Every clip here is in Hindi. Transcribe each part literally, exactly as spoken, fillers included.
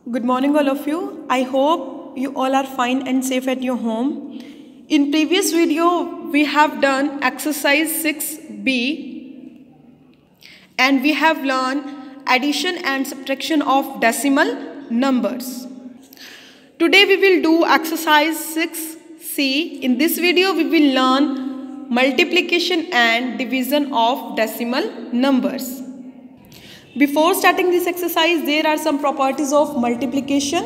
Good morning, all of you. I hope you all are fine and safe at your home. In previous video, we have done exercise six B and we have learned addition and subtraction of decimal numbers. Today we will do exercise six C. In this video, we will learn multiplication and division of decimal numbers. Before starting this exercise, there are some properties of multiplication.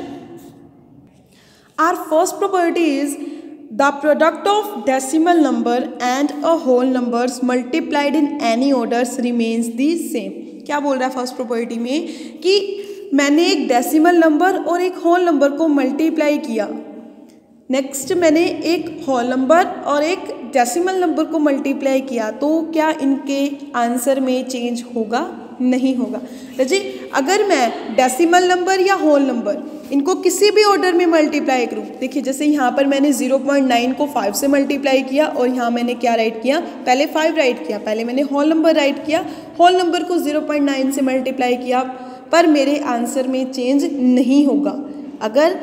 Our first property is the product of decimal number and a whole numbers multiplied in any orders remains the same. क्या बोल रहा है फर्स्ट प्रॉपर्टी में कि मैंने एक डेसिमल नंबर और एक होल नंबर को मल्टीप्लाई किया. नेक्स्ट मैंने एक होल नंबर और एक डेसिमल नंबर को मल्टीप्लाई किया, तो क्या इनके आंसर में चेंज होगा? नहीं होगा. जी, अगर मैं डेसिमल नंबर या होल नंबर इनको किसी भी ऑर्डर में मल्टीप्लाई करूं, देखिए जैसे यहाँ पर मैंने ज़ीरो पॉइंट नाइन को फाइव से मल्टीप्लाई किया और यहाँ मैंने क्या राइट किया, पहले फाइव राइट किया, पहले मैंने होल नंबर राइट किया, होल नंबर को ज़ीरो पॉइंट नाइन से मल्टीप्लाई किया, पर मेरे आंसर में चेंज नहीं होगा. अगर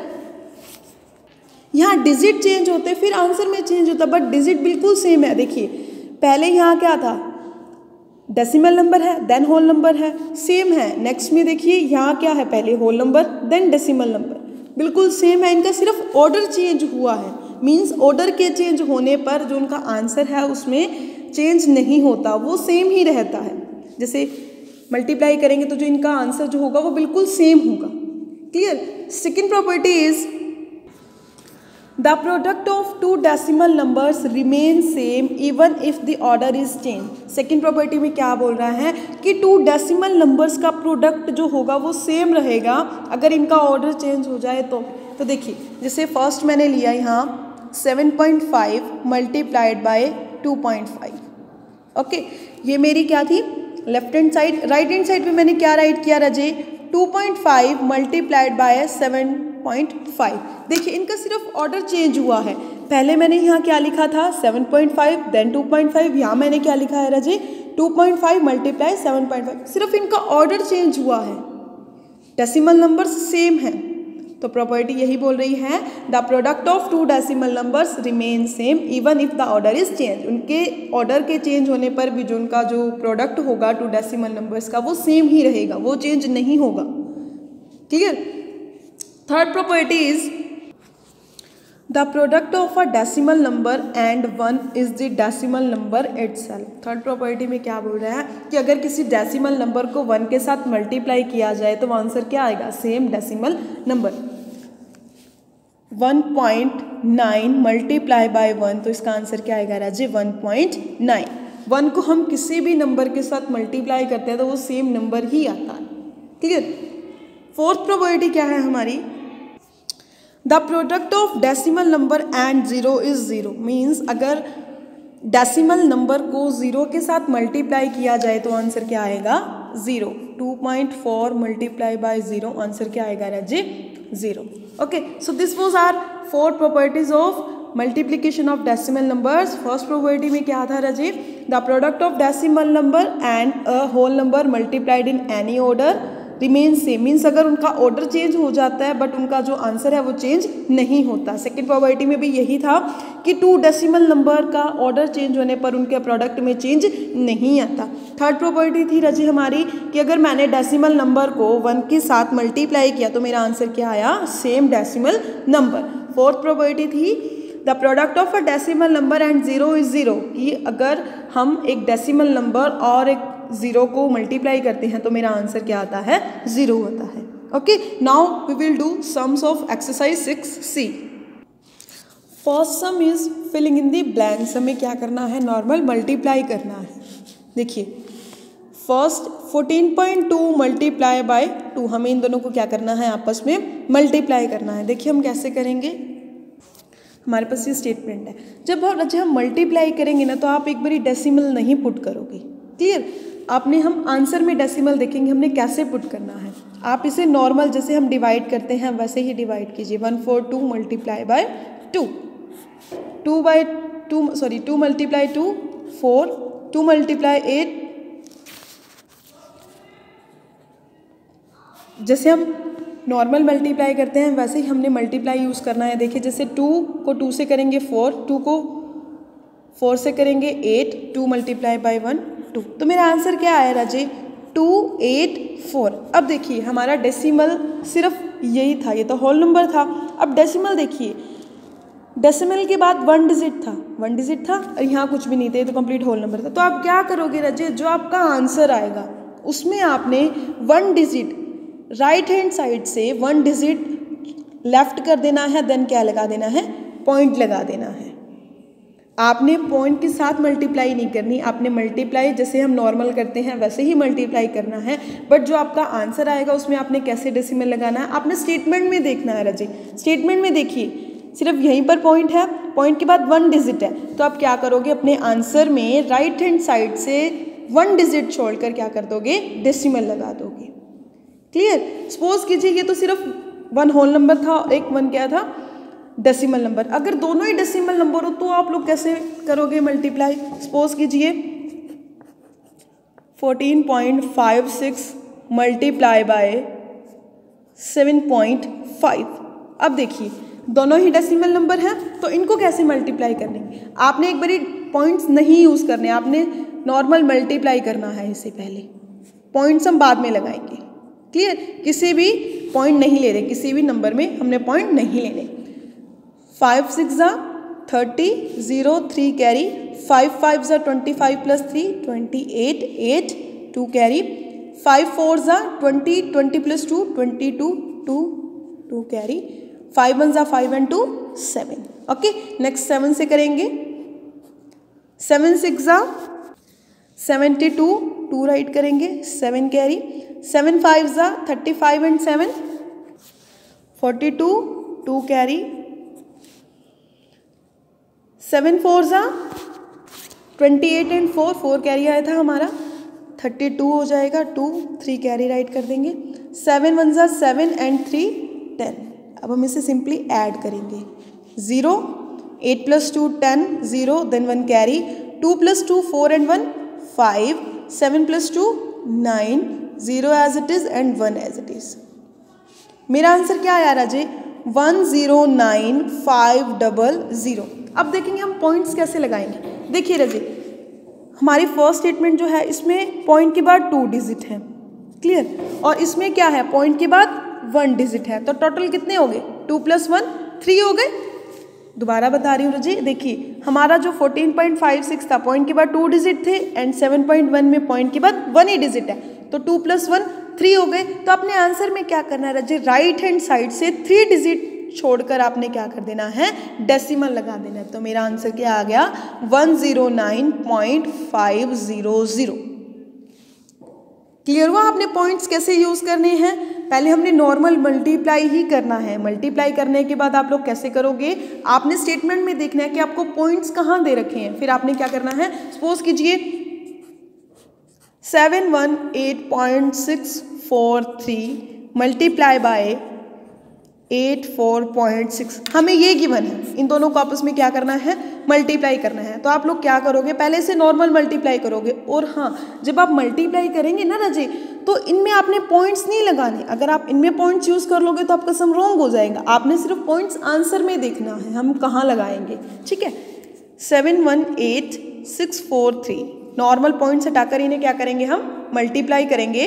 यहाँ डिजिट चेंज होते फिर आंसर में चेंज होता, बट डिजिट बिल्कुल सेम है. देखिए पहले यहाँ क्या था, डेसिमल नंबर है, देन होल नंबर है, सेम है. नेक्स्ट में देखिए यहाँ क्या है, पहले whole number then decimal number, बिल्कुल सेम है. इनका सिर्फ ऑर्डर चेंज हुआ है. मींस ऑर्डर के चेंज होने पर जो उनका आंसर है उसमें चेंज नहीं होता, वो सेम ही रहता है. जैसे मल्टीप्लाई करेंगे तो जो इनका आंसर जो होगा वो बिल्कुल सेम होगा. Clear. Second property is the product of two decimal numbers remain same even if the order is changed. Second property में क्या बोल रहा है कि टू डेसिमल नंबर्स का प्रोडक्ट जो होगा वो सेम रहेगा अगर इनका ऑर्डर चेंज हो जाए तो. तो देखिए जैसे फर्स्ट मैंने लिया यहाँ seven point five multiplied by two point five. Okay, ये मेरी क्या थी left hand side. Right hand side पे मैंने क्या राइट किया रजे, two point five multiplied by seven point five. देखिए इनका सिर्फ ऑर्डर चेंज हुआ है. पहले मैंने यहाँ क्या लिखा था seven point five, then two point five. यहाँ मैंने क्या लिखा है रजे, two point five multiply seven point five. सिर्फ इनका ऑर्डर चेंज हुआ है, डेसिमल नंबर्स सेम है. तो प्रॉपर्टी यही बोल रही है the product of two decimal numbers remain same even if the order is change. उनके ऑर्डर के चेंज होने पर भी जो उनका जो प्रोडक्ट होगा टू डेसिमल नंबर्स का वो सेम ही रहेगा, वो चेंज नहीं होगा. Clear. Third property is the product of a decimal number and one is the decimal number itself. Third property में क्या बोल रहा है कि अगर किसी डेसिमल नंबर को वन के साथ मल्टीप्लाई किया जाए तो आंसर क्या आएगा, same decimal number. One point nine multiply by one, तो इसका आंसर क्या आएगा राजे, वन पॉइंट नाइन. वन को हम किसी भी नंबर के साथ मल्टीप्लाई करते हैं तो वो सेम नंबर ही आता है. क्लियर. फोर्थ प्रॉपर्टी क्या है हमारी, the product of decimal number and zero is zero. Means अगर डेसिमल नंबर को जीरो के साथ मल्टीप्लाई किया जाए तो आंसर क्या आएगा, zero. Two point four multiply by zero, answer क्या आएगा राजे, zero. Okay, so this was our four properties of multiplication of decimal numbers. First property में क्या था राजे, the product of decimal number and a whole number multiplied in any order remain same. Means अगर उनका ऑर्डर चेंज हो जाता है बट उनका जो आंसर है वो चेंज नहीं होता. सेकेंड प्रॉपर्टी में भी यही था कि टू डेसिमल नंबर का ऑर्डर चेंज होने पर उनके प्रोडक्ट में चेंज नहीं आता. थर्ड प्रॉपर्टी थी रजी हमारी कि अगर मैंने डेसिमल नंबर को वन के साथ मल्टीप्लाई किया तो मेरा आंसर क्या आया, same decimal number. Fourth property थी the product of a decimal number and zero is zero, कि अगर हम एक डेसिमल नंबर और एक जीरो को मल्टीप्लाई करते हैं तो मेरा आंसर क्या आता है, जीरो होता है. Okay, now we will do sums of exercise six C. First sum is filling in the blanks. हमें क्या करना है, नॉर्मल मल्टीप्लाई करना है. देखिए first fourteen point two multiply by two, हमें इन दोनों को क्या करना है, आपस में मल्टीप्लाई करना है. देखिए हम कैसे करेंगे, हमारे पास ये स्टेटमेंट है. जब हम जब हम मल्टीप्लाई करेंगे ना तो आप एक बारी डेसिमल नहीं पुट करोगे. क्लियर. आपने हम आंसर में डेसिमल देखेंगे हमने कैसे पुट करना है. आप इसे नॉर्मल जैसे हम डिवाइड करते हैं वैसे ही डिवाइड कीजिए. One four two multiply by two, two by two sorry two multiply two four, two multiply eight. जैसे हम नॉर्मल मल्टीप्लाई करते हैं वैसे ही हमने मल्टीप्लाई यूज़ करना है। देखिए जैसे टू को टू से करेंगे फोर, टू को फोर से करेंगे eight, two multiply by one two. तो मेरा आंसर क्या आया राजे? To eight four. अब देखिए हमारा डेसिमल सिर्फ यही था, ये तो होल नंबर था। अब डेसिमल देखिए, डेसिमल के बाद वन डिजिट था, वन डिजिट था और यहाँ कुछ भी नहीं था, ये तो कंप्लीट होल नंबर था। तो आप क्या करोगे राजे, जो आपका आंसर आएगा उसमें आपने one digit right hand side से वन डिजिट लेफ्ट कर देना है, देन क्या लगा देना है? पॉइंट लगा देना है। आपने पॉइंट के साथ मल्टीप्लाई नहीं करनी, आपने मल्टीप्लाई जैसे हम नॉर्मल करते हैं वैसे ही मल्टीप्लाई करना है। बट जो आपका आंसर आएगा उसमें आपने कैसे डेसिमल लगाना है, आपने स्टेटमेंट में देखना है राजी। स्टेटमेंट में देखिए सिर्फ यहीं पर पॉइंट है, पॉइंट के बाद वन डिजिट है, तो आप क्या करोगे, अपने आंसर में राइट हैंड साइड से वन डिजिट छोड़कर क्या कर दोगे? डेसिमल लगा दोगे। क्लियर? सपोज कीजिए ये तो सिर्फ वन होल नंबर था और एक वन क्या था? Decimal number. अगर दोनों ही डेसिमल नंबर हो तो आप लोग कैसे करोगे मल्टीप्लाई? सपोज कीजिए fourteen point five six multiply by seven point five. अब देखिए दोनों ही डेसिमल नंबर हैं तो इनको कैसे मल्टीप्लाई करने? आपने एक बारी पॉइंट्स नहीं यूज़ करने, आपने नॉर्मल मल्टीप्लाई करना है इससे पहले, पॉइंट्स हम बाद में लगाएंगे। क्लियर? किसी भी पॉइंट नहीं ले रहे, किसी भी नंबर में हमने पॉइंट नहीं लेने। फाइव सिक्स ज़ा thirty, zero three carry, five five ज़ा twenty five plus three twenty eight, eight two carry, five four ज़ा twenty, twenty plus two twenty two, two two carry, five one ज़ा five and two seven. Okay, next seven से करेंगे, सेवन सिक्स ज़ा सेवेंटी टू, टू राइट करेंगे, सेवन कैरी, सेवन फाइव ज़ा thirty five and seven forty two, two carry, seven four ज़ा twenty eight and four, four carry आया था हमारा, थर्टी टू हो जाएगा, टू थ्री कैरी राइट कर देंगे, सेवन वन ज़ा सेवन एंड थ्री टेन। अब हम इसे सिंपली ऐड करेंगे, zero, eight plus two ten, zero then one carry, two plus two four and one five, seven plus two nine, zero as it is and one as it is. मेरा आंसर क्या आया राजे? One zero nine five double zero. अब देखेंगे हम पॉइंट्स कैसे लगाएंगे। देखिए राजे हमारी फर्स्ट स्टेटमेंट जो है इसमें पॉइंट के बाद टू डिजिट है, क्लियर, और इसमें क्या है? पॉइंट के बाद वन डिजिट है, तो टोटल कितने हो गए? टू प्लस वन थ्री हो गए। दोबारा बता रही हूँ राजे, देखिए हमारा जो फोर्टीन पॉइंट फाइव सिक्स था पॉइंट के बाद टू डिजिट थे एंड सेवन पॉइंट वन में पॉइंट के बाद वन ही डिजिट है, तो टू प्लस वन थ्री हो गए। तो अपने आंसर में क्या करना है राजे? राइट हैंड साइड से थ्री डिजिट छोड़कर आपने क्या कर देना है? डेसिमल लगा देना है। तो मेरा आंसर क्या आ गया? One zero nine point five zero zero. Clear हुआ? आपने पॉइंट्स कैसे यूज़ करने हैं? पहले हमने नॉर्मल मल्टीप्लाई ही करना है, मल्टीप्लाई करने के बाद आप लोग कैसे करोगे? आपने स्टेटमेंट में देखना है कि आपको पॉइंट्स कहाँ दे रखे हैं, फिर आपने क्या करना है? सपोज कीजिए seven one eight point six four three multiply by eight four point six, हमें ये गिवन है, इन दोनों को आपस में क्या करना है? मल्टीप्लाई करना है। तो आप लोग क्या करोगे? पहले से नॉर्मल मल्टीप्लाई करोगे, और हाँ जब आप मल्टीप्लाई करेंगे ना राजे तो इनमें आपने पॉइंट्स नहीं लगाने। अगर आप इनमें पॉइंट्स यूज़ कर लोगे तो आपका सम रॉन्ग हो जाएगा। आपने सिर्फ पॉइंट्स आंसर में देखना है हम कहाँ लगाएंगे, ठीक है। Seven one eight six four three normal points हटाकर इन्हें क्या करेंगे? हम मल्टीप्लाई करेंगे,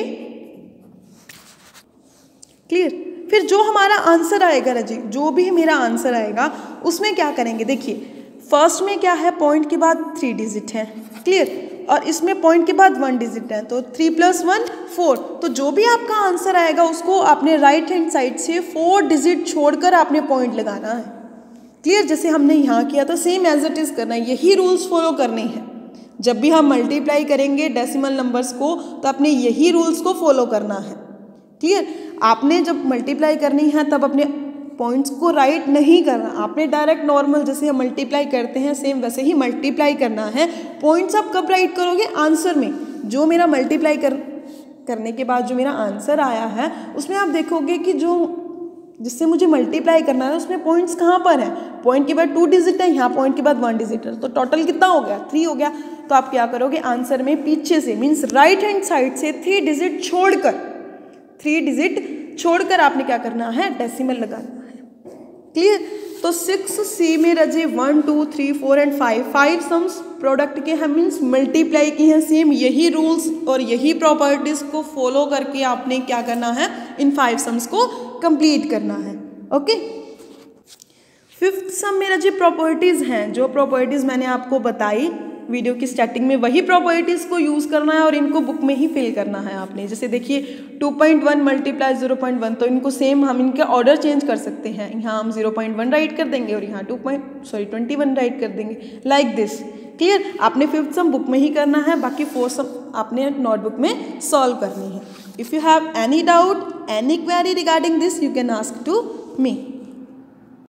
क्लियर। फिर जो हमारा आंसर आएगा राजी, जो भी मेरा आंसर आएगा उसमें क्या करेंगे? देखिए फर्स्ट में क्या है? पॉइंट के बाद थ्री डिजिट है, क्लियर, और इसमें पॉइंट के बाद वन डिजिट है, तो थ्री प्लस वन फोर। तो जो भी आपका आंसर आएगा उसको आपने राइट हैंड साइड से फोर डिजिट छोड़कर आपने पॉइंट लगाना है, क्लियर। जैसे हमने यहाँ किया था सेम एज इट इज़ करना है, यही रूल्स फॉलो करने हैं। जब भी हम मल्टीप्लाई करेंगे डेसिमल नंबर्स को तो आपने यही रूल्स को फॉलो करना है, क्लियर। आपने जब मल्टीप्लाई करनी है तब अपने पॉइंट्स को राइट नहीं करना, आपने डायरेक्ट नॉर्मल जैसे हम मल्टीप्लाई करते हैं सेम वैसे ही मल्टीप्लाई करना है। पॉइंट्स आप कब राइट करोगे? आंसर में। जो मेरा मल्टीप्लाई कर करने के बाद जो मेरा आंसर आया है उसमें आप देखोगे कि जो जिससे मुझे मल्टीप्लाई करना है उसमें पॉइंट्स कहाँ पर है? पॉइंट के बाद टू डिजिट है, यहाँ पॉइंट के बाद वन डिजिट है, तो टोटल कितना हो गया? थ्री हो गया। तो आप क्या करोगे? आंसर में पीछे से मीन्स राइट हैंड साइड से थ्री डिजिट छोड़कर थ्री डिजिट छोड़कर आपने क्या करना है, डेसिमल लगाना है। क्लियर। तो सिक्स सी में रजे one two three four and five five sums product के हम मीन्स मल्टीप्लाई की हैं। सेम यही रूल्स और यही प्रॉपर्टीज को फॉलो करके आपने क्या करना है, इन फाइव सम्स को कंप्लीट करना है। ओके। फिफ्थ सम मेरा जो प्रॉपर्टीज हैं, जो प्रॉपर्टीज मैंने आपको बताई वीडियो की स्टार्टिंग में, वही प्रॉपर्टीज को यूज करना है और इनको बुक में ही फिल करना है आपने। जैसे देखिए two point one multiply zero point one, तो इनको सेम हम इनका ऑर्डर चेंज कर सकते हैं। यहाँ हम जीरो पॉइंट वन राइट कर देंगे और यहाँ two point sorry twenty one write कर देंगे, लाइक दिस। क्लियर। आपने फिफ्थ सम बुक में ही करना है, बाकी फोर्थ सम आपने नोटबुक में सॉल्व करनी है। If you have any doubt, any query regarding this, you can ask to me.